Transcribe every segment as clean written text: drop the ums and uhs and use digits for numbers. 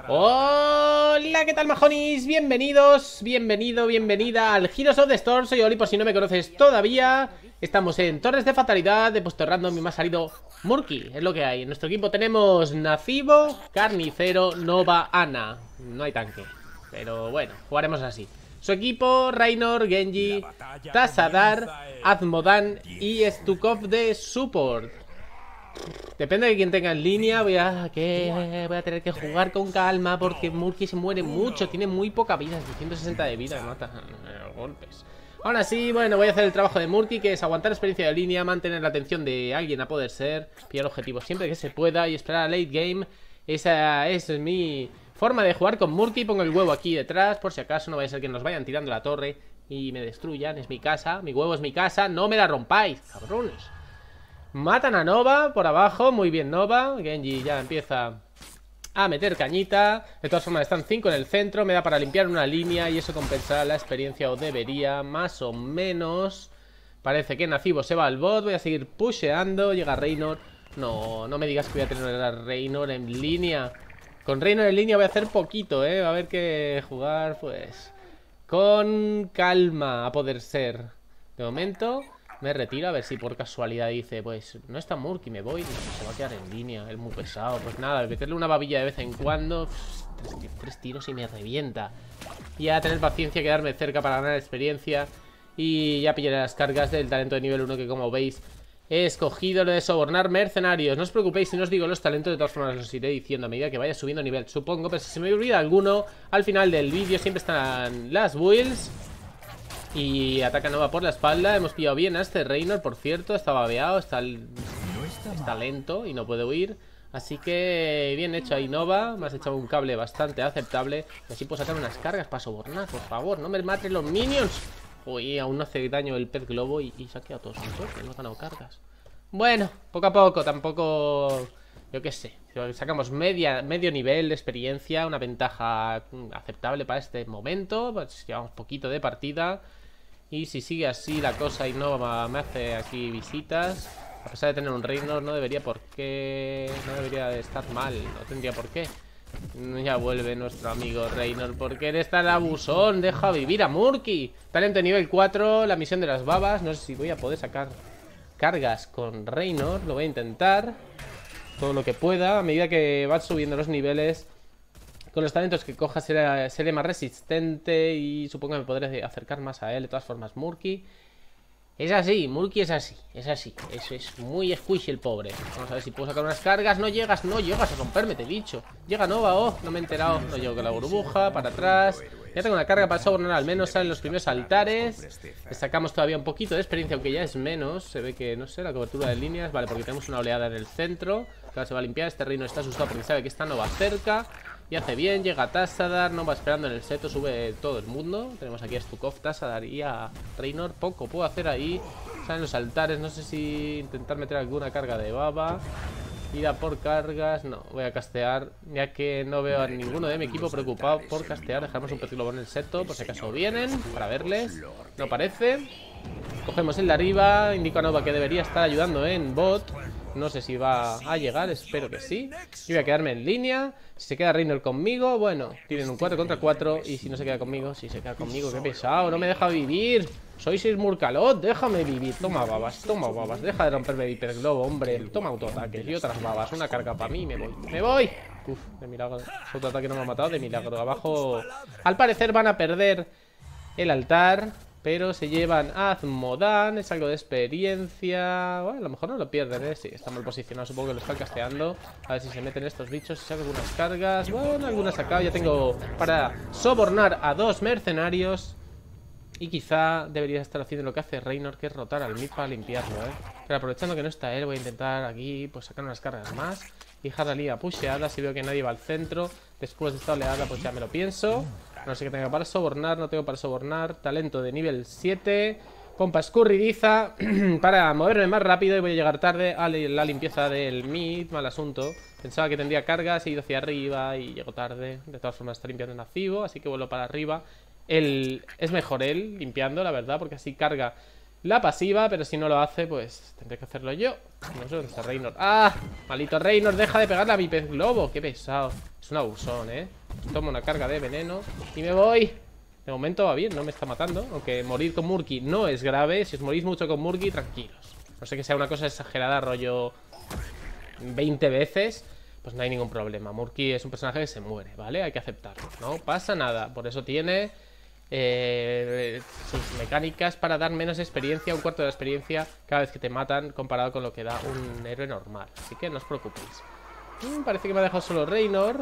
Hola, ¿qué tal, majonis? Bienvenidos, bienvenida al Heroes of the Storm. Soy Oli, por si no me conoces todavía. Estamos en Torres de Fatalidad. He puesto random y me ha salido Murky, es lo que hay. En nuestro equipo tenemos Nacibo, Carnicero, Nova, Ana. No hay tanque, pero bueno, jugaremos así. Su equipo: Reynor, Genji, Tassadar, Azmodan y Stukov de support. Depende de quién tenga en línea. Voy a tener que jugar con calma, porque Murky se muere mucho. Tiene muy poca vida, 160 de vida. Mata golpes. Aún así, bueno, voy a hacer el trabajo de Murky, que es aguantar experiencia de línea, mantener la atención de alguien a poder ser, pillar objetivos siempre que se pueda y esperar a late game. Esa es mi forma de jugar con Murky. Pongo el huevo aquí detrás, por si acaso no vaya a ser que nos vayan tirando la torre y me destruyan. Es mi casa, mi huevo es mi casa. No me la rompáis, cabrones. Matan a Nova por abajo, muy bien Nova. Genji ya empieza a meter cañita. De todas formas están 5 en el centro. Me da para limpiar una línea y eso compensará la experiencia, o debería, más o menos. Parece que Nacibo se va al bot. Voy a seguir pusheando. Llega Reynor. No me digas que voy a tener a Reynor en línea. Con Reynor en línea voy a hacer poquito, va a haber que jugar pues con calma, a poder ser. De momento me retiro, a ver si por casualidad dice, pues no está Murky, me voy. Se va a quedar en línea, es muy pesado. Pues nada, meterle una babilla de vez en cuando. Tres tiros y me revienta. Y a tener paciencia, quedarme cerca para ganar experiencia. Y ya pillaré las cargas del talento de nivel 1, que como veis he escogido lo de sobornar mercenarios. No os preocupéis si no os digo los talentos, de todas formas los iré diciendo a medida que vaya subiendo nivel, supongo. Pero si se me olvida alguno, al final del vídeo siempre están las builds. Y ataca Nova por la espalda. Hemos pillado bien a este Reynor, por cierto. Está babeado, está lento y no puede huir. Así que bien hecho ahí Nova. Me has echado un cable bastante aceptable. Y así puedo sacar unas cargas para sobornar. Por favor, no me maten los minions. Uy, aún no hace daño el pez globo y se ha quedado todo solo. No ha ganado cargas. Bueno, poco a poco, tampoco... Yo qué sé, sacamos medio nivel de experiencia. Una ventaja aceptable para este momento. Pues llevamos poquito de partida. Y si sigue así la cosa y no me hace aquí visitas, a pesar de tener un Reynor, no debería de estar mal. No tendría por qué. Ya vuelve nuestro amigo Reynor, porque eres tan abusón. Deja vivir a Murky. Talento nivel 4, la misión de las babas. No sé si voy a poder sacar cargas con Reynor. Lo voy a intentar todo lo que pueda. A medida que vas subiendo los niveles, con los talentos que coja seré más resistente y supongo que me podré acercar más a él. De todas formas, Murky es así, Murky es así. Es muy squishy el pobre. Vamos a ver si puedo sacar unas cargas. No llegas a romperme, te he dicho. Llega Nova, no me he enterado. No llego con la burbuja, para atrás. Ya tengo una carga para sobornar, al menos salen los primeros altares. Le sacamos todavía un poquito de experiencia, aunque ya es menos. Se ve que, no sé, la cobertura de líneas. Vale, porque tenemos una oleada en el centro. Ahora se va a limpiar, este Reino está asustado porque sabe que está Nova cerca. Y hace bien, llega Tassadar, Nova esperando en el seto, sube todo el mundo. Tenemos aquí a Stukov, Tassadar y a Reynor. Poco puedo hacer ahí. Salen los altares, no sé si intentar meter alguna carga de baba. Ir a por cargas, no, voy a castear, ya que no veo a ninguno de mi equipo preocupado por castear. Dejamos un pez globo en el seto, por si acaso vienen, para verles. No parece. Cogemos el de arriba, indico a Nova que debería estar ayudando en bot. No sé si va a llegar, espero que sí. Yo voy a quedarme en línea. Si se queda Reynor conmigo, bueno, tienen un 4 contra 4. Y si no se queda conmigo, qué pesado, no me deja vivir. Soy 6 Murkalot, déjame vivir. Toma babas, deja de romperme el hiperglobo, hombre. Toma autoataques y otras babas, una carga para mí, me voy. Uf, de milagro, ese autoataque no me ha matado, de milagro. Abajo, al parecer van a perder el altar, pero se llevan a Azmodan, es algo de experiencia. Bueno, a lo mejor no lo pierden, sí, está mal posicionado, supongo que lo están casteando. A ver si se meten estos bichos, si saco algunas cargas. Bueno, algunas sacado, ya tengo para sobornar a 2 mercenarios. Y quizá debería estar haciendo lo que hace Reynor, que es rotar al mid para limpiarlo, Pero aprovechando que no está él, voy a intentar aquí pues sacar unas cargas más. Fijar la liga pusheada, si veo que nadie va al centro. Después de esta oleada pues ya me lo pienso. No sé qué tenga para sobornar, no tengo para sobornar. Talento de nivel 7. Pompa escurridiza para moverme más rápido y voy a llegar tarde a la limpieza del mid. Mal asunto. Pensaba que tendría cargas, he ido hacia arriba y llego tarde. De todas formas está limpiando Nacibo, así que vuelvo para arriba. Es mejor él limpiando, la verdad, porque así carga la pasiva, pero si no lo hace, pues tendré que hacerlo yo. No sé dónde está Reynor. ¡Ah! Malito Reynor, deja de pegarle a mi pez globo. Qué pesado. Es un abusón, ¿eh? Tomo una carga de veneno y me voy. De momento va bien, no me está matando. Aunque morir con Murky no es grave. Si os morís mucho con Murky, tranquilos. No sé que sea una cosa exagerada, rollo 20 veces, pues no hay ningún problema. Murky es un personaje que se muere, ¿vale? Hay que aceptarlo, no pasa nada. Por eso tiene sus mecánicas para dar menos experiencia, un cuarto de la experiencia cada vez que te matan, comparado con lo que da un héroe normal. Así que no os preocupéis. Parece que me ha dejado solo Reynor.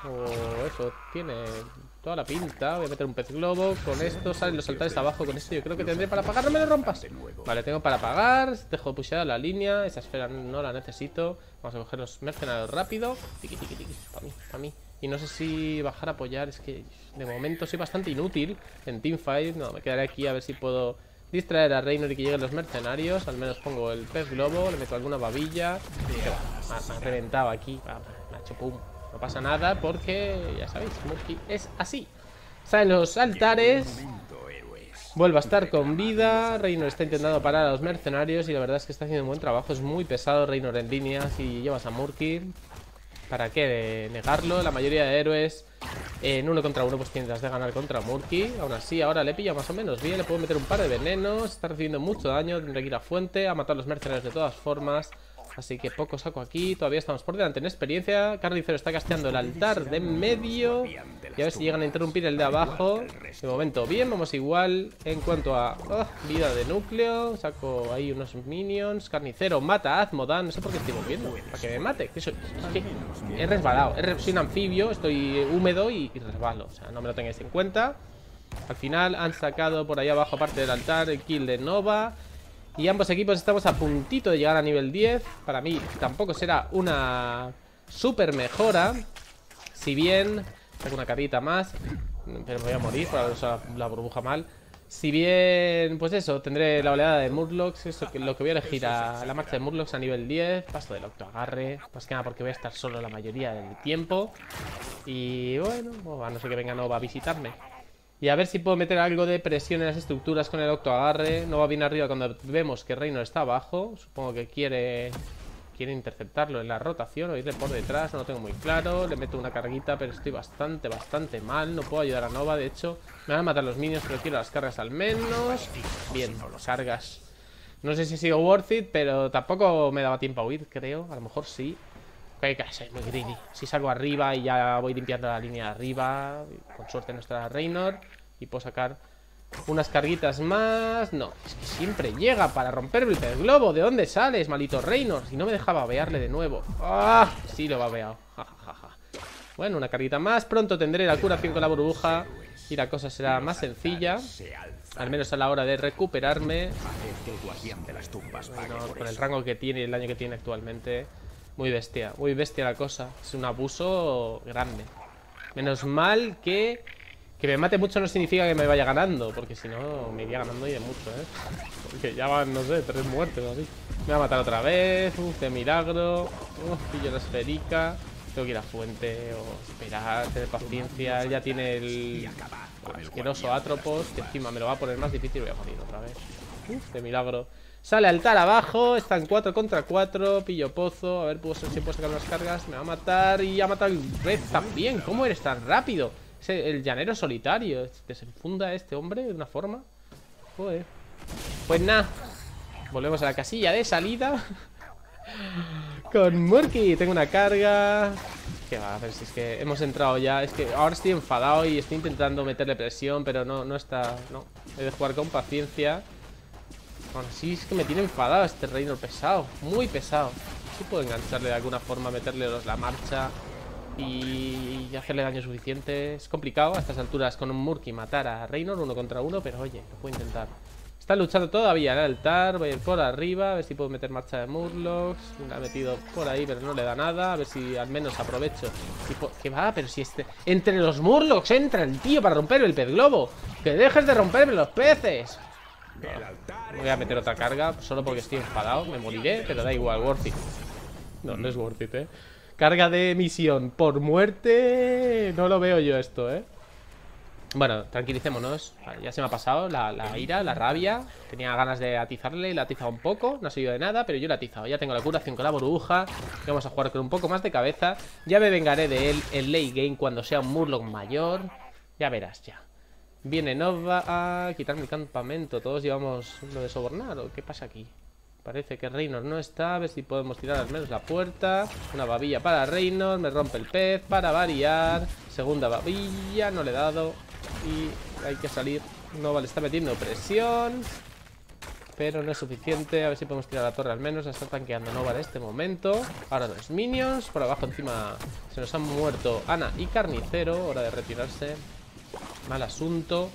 O eso, tiene toda la pinta. Voy a meter un pez globo. Con esto salen los altares abajo. Con esto yo creo que tendré para pagar. No me lo rompas. Vale, tengo para pagar. Dejo pusheada la línea. Esa esfera no la necesito. Vamos a coger los mercenarios rápido. Tiki, tiki, tiki. Para mí, para mí. Y no sé si bajar a apoyar. Es que de momento soy bastante inútil en teamfight. No, me quedaré aquí a ver si puedo distraer a Reynor y que lleguen los mercenarios. Al menos pongo el pez globo. Le meto alguna babilla. Me ha reventado aquí. Me ha hecho pum. No pasa nada porque, ya sabéis, Murky es así. Salen los altares. Vuelve a estar con vida. Reynor está intentando parar a los mercenarios y la verdad es que está haciendo un buen trabajo. Es muy pesado Reynor en línea si llevas a Murky. ¿Para qué negarlo? La mayoría de héroes en 1 contra 1 pues tiendas de ganar contra Murky. Aún así ahora le pilla más o menos bien. Le puedo meter un par de venenos. Está recibiendo mucho daño. Tendré que ir a fuente a matar a los mercenarios de todas formas. Así que poco saco aquí. Todavía estamos por delante en experiencia. Carnicero está casteando el altar de en medio. Y a ver si llegan a interrumpir el de abajo. De momento bien, vamos igual. En cuanto a vida de núcleo, saco ahí unos minions. Carnicero mata a Azmodan. No sé por qué estoy volviendo. Para que me mate. Es que he resbalado. Soy un anfibio, estoy húmedo y resbalo. O sea, no me lo tengáis en cuenta. Al final han sacado por ahí abajo, aparte del altar, el kill de Nova. Y ambos equipos estamos a puntito de llegar a nivel 10. Para mí tampoco será una super mejora. Si bien tengo una carita más, pero me voy a morir por haber usado la burbuja mal. Si bien, pues eso, tendré la oleada de Murlocs. Eso que lo que voy a elegir a la marcha de Murlocs a nivel 10. Paso del octoagarre. Más que nada porque voy a estar solo la mayoría del tiempo. Y bueno, a no ser que venga Nova a visitarme. Y a ver si puedo meter algo de presión en las estructuras con el octoagarre. No va bien arriba cuando vemos que Reynor está abajo. Supongo que quiere interceptarlo en la rotación o irle por detrás. No lo tengo muy claro. Le meto una carguita, pero estoy bastante mal. No puedo ayudar a Nova. De hecho, me van a matar los minions, pero quiero las cargas al menos. Bien, cargas. No sé si ha sido worth it, pero tampoco me daba tiempo a huir, creo. A lo mejor sí. Que soy muy greedy. Si salgo arriba y ya voy limpiando la línea de arriba, con suerte no estará Reynor y puedo sacar unas carguitas más. No, es que siempre llega para romperme el pez globo. ¿De dónde sales, malito Reynor? Si no me deja babearle de nuevo. ¡Ah! Sí, lo he babeado. Ja, ja, ja. Bueno, una carguita más. Pronto tendré la curación con la burbuja y la cosa será más sencilla, al menos a la hora de recuperarme. Bueno, con el rango que tiene y el daño que tiene actualmente, muy bestia la cosa. Es un abuso grande. Menos mal que me mate mucho no significa que me vaya ganando, porque si no me iría ganando y de mucho, porque ya van, no sé, 3 muertes o así. Me va a matar otra vez. De milagro. Pillo la esférica. Tengo que ir a fuente o esperar, tener paciencia. Él ya tiene el asqueroso Atropos, que encima me lo va a poner más difícil y voy a morir otra vez. De milagro. Sale altar abajo, están 4 contra 4. Pillo pozo, a ver si puedo sacar unas cargas. Me va a matar y ha matado el red también. ¿Cómo eres tan rápido? Es el llanero solitario. Desenfunda este hombre de una forma. Joder. Pues nada, volvemos a la casilla de salida. Con Murky, tengo una carga. Que va, a ver si es que hemos entrado ya. Es que ahora estoy enfadado y estoy intentando meterle presión, pero no está. No, he de jugar con paciencia. Bueno, sí, es que me tiene enfadado este Reynor pesado, muy pesado. Sí puedo engancharle de alguna forma, meterle la marcha y hacerle daño suficiente. Es complicado a estas alturas con un Murky matar a Reynor 1 contra 1, pero oye, lo puedo intentar. Está luchando todavía en el altar. Voy a ir por arriba, a ver si puedo meter marcha de Murlocs. La ha metido por ahí, pero no le da nada. A ver si al menos aprovecho. ¿Qué va? Pero si entre los Murlocs entra el tío para romperme el pez globo. ¡Que dejes de romperme los peces! No, voy a meter otra carga solo porque estoy enfadado. Me moriré, pero da igual, worth it. No es worth it, Carga de misión por muerte. No lo veo yo esto, Bueno, tranquilicémonos. Vale, ya se me ha pasado la ira, la rabia. Tenía ganas de atizarle y la he atizado un poco. No ha servido de nada, pero yo la he atizado. Ya tengo la curación con la burbuja. Y vamos a jugar con un poco más de cabeza. Ya me vengaré de él en late game cuando sea un Murloc mayor. Ya verás, ya. Viene Nova a quitar mi campamento. Todos llevamos lo de sobornar. ¿O qué pasa aquí? Parece que Reynor no está. A ver si podemos tirar al menos la puerta. Una babilla para Reynor. Me rompe el pez para variar. Segunda babilla. No le he dado. Y hay que salir. Nova le está metiendo presión. Pero no es suficiente. A ver si podemos tirar la torre al menos. La está tanqueando Nova en este momento. Ahora los minions. Por abajo encima se nos han muerto Ana y Carnicero. Hora de retirarse. Mal asunto.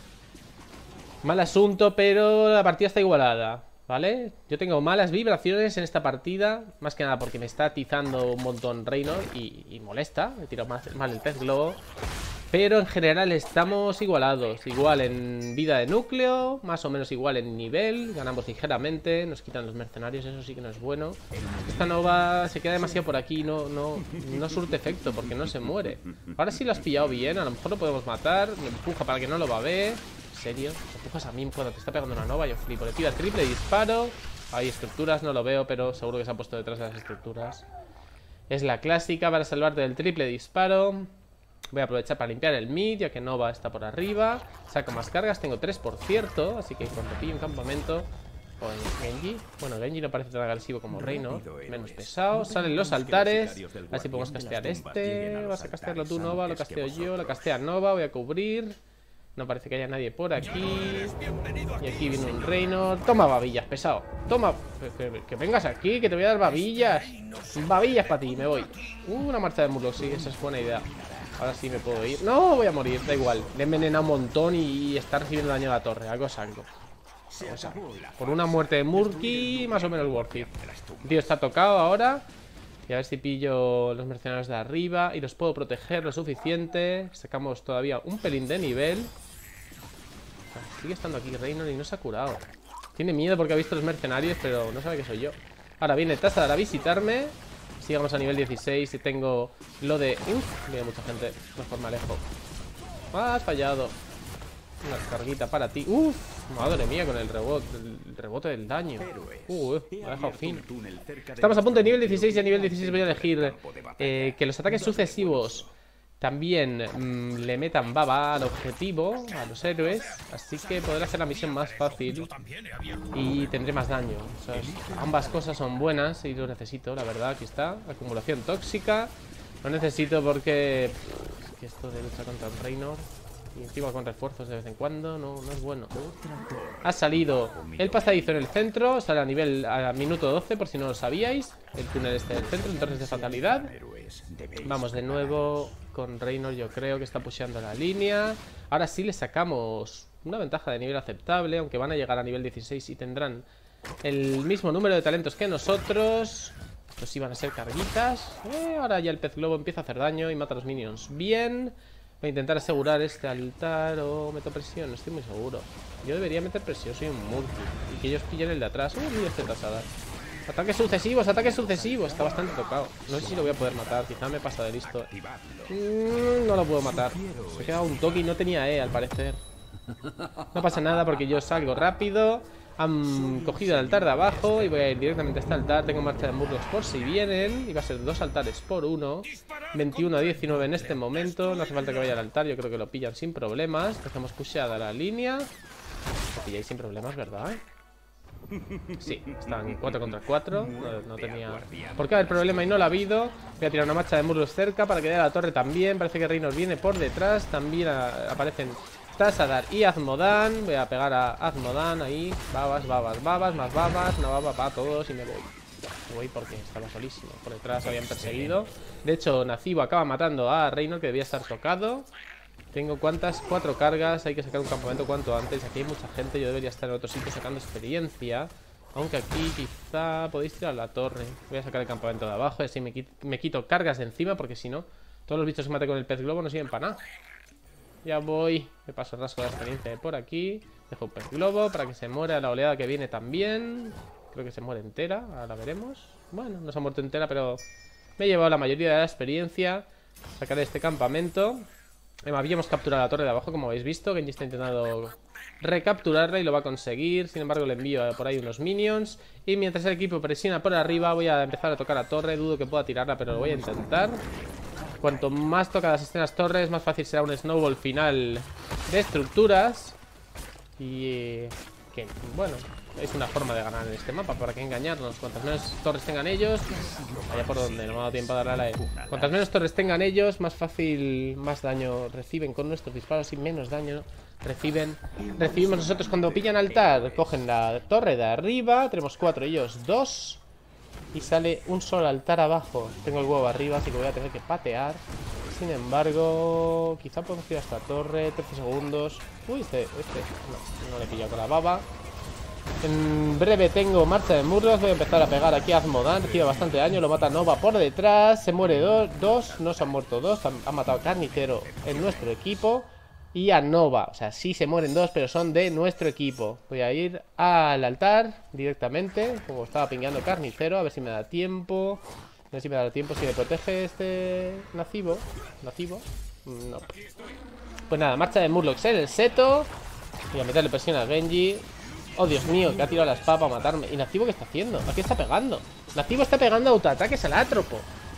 Mal asunto, pero la partida está igualada. ¿Vale? Yo tengo malas vibraciones en esta partida. Más que nada porque me está atizando un montón Reynor y molesta. Me tiro mal el pez globo. Pero en general estamos igualados. Igual en vida de núcleo. Más o menos igual en nivel. Ganamos ligeramente. Nos quitan los mercenarios. Eso sí que no es bueno. Esta Nova se queda demasiado por aquí. No surte efecto porque no se muere. Ahora sí lo has pillado bien. A lo mejor lo podemos matar. Me empuja para que no lo va a ver. ¿En serio? ¿Te empujas a mí cuando te está pegando una Nova? Yo flipo. Le tira triple disparo. Hay estructuras, no lo veo, pero seguro que se ha puesto detrás de las estructuras. Es la clásica para salvarte del triple disparo. Voy a aprovechar para limpiar el mid, ya que Nova está por arriba. Saco más cargas, tengo 3 por cierto. Así que cuando pillo un campamento o en Genji. Bueno, Genji no parece tan agresivo como Reynor. Menos pesado. Salen los altares. A ver si podemos castear este. Vas a castearlo tú, Nova. Lo casteo yo. Lo castea Nova. Voy a cubrir. No parece que haya nadie por aquí. Y aquí viene un Reynor. Toma babillas, pesado. Toma. Que vengas aquí, que te voy a dar babillas. Babillas para ti, me voy. Una marcha de Murloc, sí, esa es buena idea. Ahora sí me puedo ir. No, voy a morir, da igual. Le he envenenado un montón y está recibiendo daño a la torre. Algo es algo. O sea, por una muerte de Murky, más o menos worth it. El tío está tocado ahora. Y a ver si pillo los mercenarios de arriba y los puedo proteger lo suficiente. Sacamos todavía un pelín de nivel. Sigue estando aquí Reynor y no se ha curado. Tiene miedo porque ha visto los mercenarios, pero no sabe que soy yo. Ahora viene Tassadar a visitarme. Sigamos a nivel 16 y tengo lo de... mira, mucha gente. Mejor me alejo. Has fallado. Una carguita para ti. Madre mía, con el rebote del daño. Me ha dejado fin. Estamos a punto de nivel 16 y a nivel 16 voy a elegir que los ataques sucesivos también le metan baba al objetivo, a los héroes. Así que podré hacer la misión más fácil y tendré más daño. O sea, ambas cosas son buenas y lo necesito, la verdad. Aquí está, acumulación tóxica. Lo necesito porque es que esto de lucha contra el Reynor y encima con refuerzos de vez en cuando no es bueno. Ha salido el pasadizo en el centro. Sale a minuto 12, por si no lo sabíais. El túnel este del centro, entonces de fatalidad. Vamos de nuevo con Reynor, yo creo que está pusheando la línea. Ahora sí le sacamos una ventaja de nivel aceptable, aunque van a llegar a nivel 16 y tendrán el mismo número de talentos que nosotros. Estos sí van a ser carguitas. Ahora ya el pez globo empieza a hacer daño y mata a los minions bien. Voy a intentar asegurar este altar o meto presión, no estoy muy seguro. Yo debería meter presión, soy un multi. Y que ellos pillen el de atrás. Mira este Tassadar. Ataques sucesivos, ataques sucesivos. Está bastante tocado. No sé si lo voy a poder matar, quizá me pasa de listo. No lo puedo matar. Se ha quedado un toque y no tenía E, al parecer. No pasa nada porque yo salgo rápido. Han cogido el altar de abajo y voy a ir directamente a este altar. Tengo marcha de Murlocs por si vienen. Y va a ser 2 altares por 1. 21 a 19 en este momento. No hace falta que vaya al altar, yo creo que lo pillan sin problemas. Dejamos pusheada la línea. Lo pilláis sin problemas, ¿verdad? Sí, están 4 contra 4. No tenía por qué haber problema y no lo ha habido. Voy a tirar una marcha de Murlocs cerca para que dé a la torre también. Parece que Reynor viene por detrás. También aparecen Tassadar y Azmodan. Voy a pegar a Azmodan ahí. Babas, babas, babas, más babas. Una baba para todos y me voy. Me voy porque estaba solísimo. Por detrás habían perseguido. De hecho, Nacibo acaba matando a Reynor, que debía estar tocado. Tengo ¿cuántas? 4 cargas. Hay que sacar un campamento cuanto antes. Aquí hay mucha gente. Yo debería estar en otro sitio sacando experiencia. Aunque aquí quizá podéis tirar la torre. Voy a sacar el campamento de abajo y así me quito cargas de encima, porque si no, todos los bichos que mate con el pez globo no sirven para nada. Ya voy. Me paso el rasgo de experiencia de por aquí. Dejo un pez globo para que se muera la oleada que viene también. Creo que se muere entera. Ahora veremos. Bueno, no se ha muerto entera, pero me he llevado la mayoría de la experiencia. Sacaré este campamento. Habíamos capturado la torre de abajo, como habéis visto. Genji está intentando recapturarla y lo va a conseguir. Sin embargo, le envío por ahí unos minions. Y mientras el equipo presiona por arriba, voy a empezar a tocar la torre. Dudo que pueda tirarla, pero lo voy a intentar. Cuanto más tocadas estén las torres, más fácil será un snowball final de estructuras. Y que, bueno, es una forma de ganar en este mapa. ¿Para qué engañarnos? Cuantas menos torres tengan ellos, vaya por donde, no me ha dado tiempo a darle a la E. Cuantas menos torres tengan ellos, más fácil, más daño reciben con nuestros disparos y menos daño recibimos nosotros cuando pillan altar. Cogen la torre de arriba, tenemos 4, ellos 2. Y sale un solo altar abajo. Tengo el huevo arriba, así que voy a tener que patear. Sin embargo, quizá podemos ir a esta torre. 13 segundos. Uy, no le he pillado con la baba. En breve tengo marcha de murlos. Voy a empezar a pegar aquí a Azmodan. Recibe bastante daño, lo mata Nova por detrás. Se muere 2, no se han muerto 2. Han matado a Carnicero en nuestro equipo. Y a Nova, o sea, sí se mueren 2, pero son de nuestro equipo. Voy a ir al altar directamente, como estaba pingueando Carnicero. A ver si me da tiempo. A ver si me da tiempo, si me protege este Nacibo. No. Pues nada, marcha de Murlocs en el seto. Voy a meterle presión a Genji. Oh, Dios mío, que ha tirado la espada para matarme. ¿Y Nacibo qué está haciendo? ¿A qué está pegando? Nacibo está pegando autoataques al Atropo.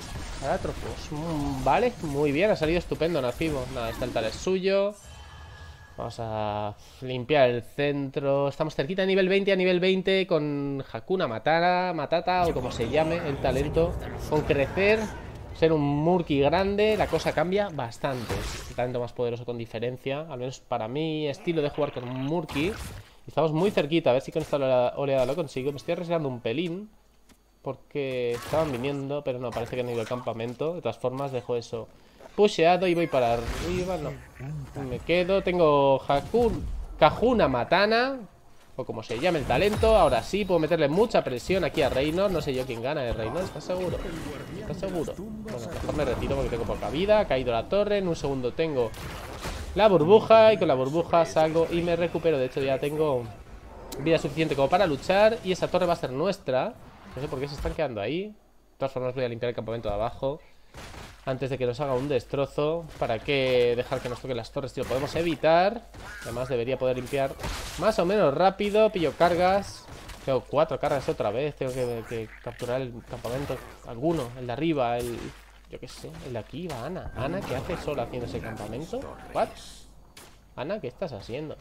Vale, muy bien, ha salido estupendo Nacibo. Nada, este altar es suyo. Vamos a limpiar el centro. Estamos cerquita de nivel 20 a nivel 20 con Hakuna Matata o como se llame el talento. Con crecer, ser un Murky grande, la cosa cambia bastante. El talento más poderoso con diferencia, al menos para mi estilo de jugar con Murky. Estamos muy cerquita, a ver si con esta oleada lo consigo. Me estoy arriesgando un pelín porque estaban viniendo, pero no, parece que han ido al campamento. De todas formas, dejo eso pusheado y voy para arriba. No, me quedo. Tengo Hakuna Matana, o como se llame el talento. Ahora sí, puedo meterle mucha presión aquí a Reynor. No sé yo quién gana de Reynor, ¿estás seguro? ¿Estás seguro? Bueno, mejor me retiro porque tengo poca vida. Ha caído la torre, en un segundo tengo la burbuja y con la burbuja salgo y me recupero. De hecho ya tengo vida suficiente como para luchar y esa torre va a ser nuestra. No sé por qué se están quedando ahí. De todas formas voy a limpiar el campamento de abajo antes de que nos haga un destrozo. ¿Para qué dejar que nos toquen las torres si lo podemos evitar? Además debería poder limpiar más o menos rápido. Pillo cargas. Tengo 4 cargas otra vez. Tengo que capturar el campamento. Alguno, el de arriba, yo qué sé, el de aquí va Ana. Ana, ¿qué hace sola haciendo ese campamento? ¿What? Ana, ¿qué estás haciendo?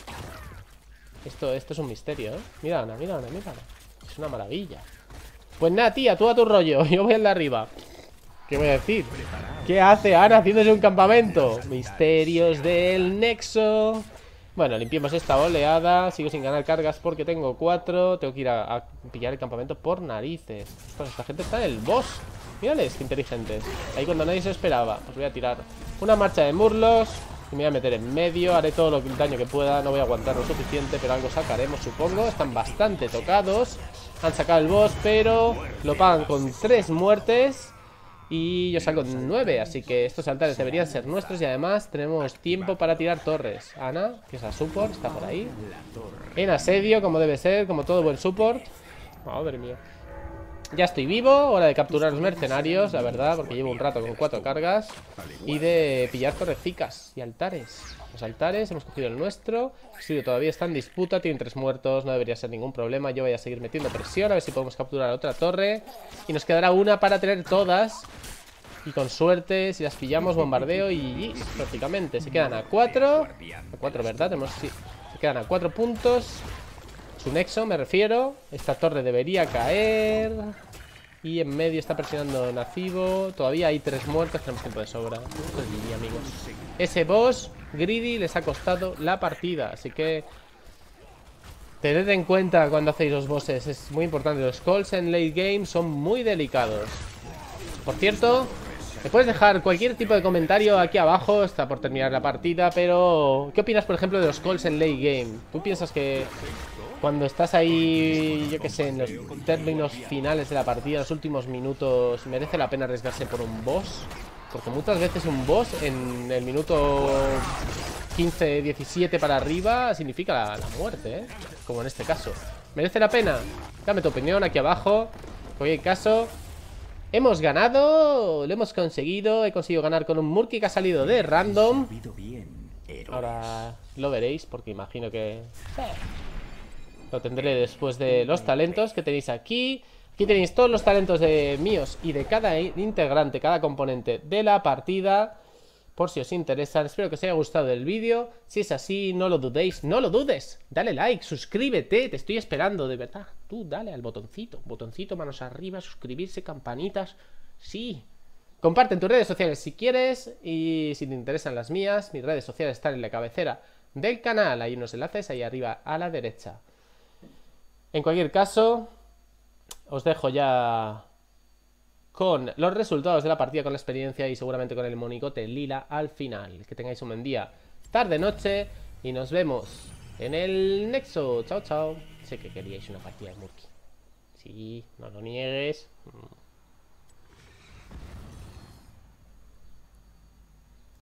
Esto es un misterio, ¿eh? Mira Ana, mira Ana, mira Ana. Es una maravilla. Pues nada, tía, tú a tu rollo. Yo voy al de arriba. ¿Qué voy a decir? ¿Qué hace Ana haciéndose un campamento? Misterios del Nexo. Bueno, limpiemos esta oleada. Sigo sin ganar cargas porque tengo 4. Tengo que ir a pillar el campamento por narices. Ostras, esta gente está en el boss. Mírales, qué inteligentes. Ahí cuando nadie se esperaba. Os voy a tirar una marcha de murlos y me voy a meter en medio. Haré todo el daño que pueda. No voy a aguantar lo suficiente, pero algo sacaremos, supongo. Están bastante tocados. Han sacado el boss, pero lo pagan con 3 muertes. Y yo salgo en 9, así que estos altares deberían ser nuestros. Y además tenemos tiempo para tirar torres. Ana, que es la support, está por ahí en asedio, como debe ser, como todo buen support. Madre mía. Ya estoy vivo, hora de capturar los mercenarios, la verdad, porque llevo un rato con 4 cargas. Y de pillar torrecicas y altares. Los altares, hemos cogido el nuestro. El suyo todavía está en disputa, tienen 3 muertos, no debería ser ningún problema. Yo voy a seguir metiendo presión, a ver si podemos capturar otra torre. Y nos quedará una para tener todas. Y con suerte, si las pillamos, bombardeo y prácticamente se quedan a 4. A 4, ¿verdad? Sí, se quedan a 4 puntos. Su nexo, me refiero. Esta torre debería caer. Y en medio está presionando Nacibo. Todavía hay 3 muertos, tenemos tiempo de sobra. Esto es Gigi, amigos. Ese boss, Greedy, les ha costado la partida. Así que tened en cuenta cuando hacéis los bosses. Es muy importante. Los calls en late game son muy delicados. Por cierto, me puedes dejar cualquier tipo de comentario aquí abajo. Está por terminar la partida, pero ¿qué opinas, por ejemplo, de los calls en late game? ¿Tú piensas que cuando estás ahí, yo qué sé, en los términos finales de la partida, los últimos minutos, merece la pena arriesgarse por un boss? Porque muchas veces un boss en el minuto 15, 17 para arriba significa la muerte, ¿eh? Como en este caso. ¿Merece la pena? Dame tu opinión aquí abajo. En cualquier caso, Hemos ganado, lo hemos conseguido. He conseguido ganar con un Murky que ha salido de random. Ahora lo veréis porque imagino que lo tendré después de los talentos que tenéis aquí. Aquí tenéis todos los talentos de míos y de cada integrante, cada componente de la partida, por si os interesan. Espero que os haya gustado el vídeo. Si es así, no lo dudéis, no lo dudes. Dale like, suscríbete, te estoy esperando, de verdad. Tú dale al botoncito, manos arriba, suscribirse, campanitas. Sí. Comparte en tus redes sociales si quieres. Y si te interesan las mías, mis redes sociales están en la cabecera del canal. Hay unos enlaces ahí arriba a la derecha. En cualquier caso, os dejo ya con los resultados de la partida, con la experiencia y seguramente con el monigote lila al final. Que tengáis un buen día, tarde, noche y nos vemos en el nexo. Chao, chao. Sé que queríais una partida de Murky. Sí, no lo niegues.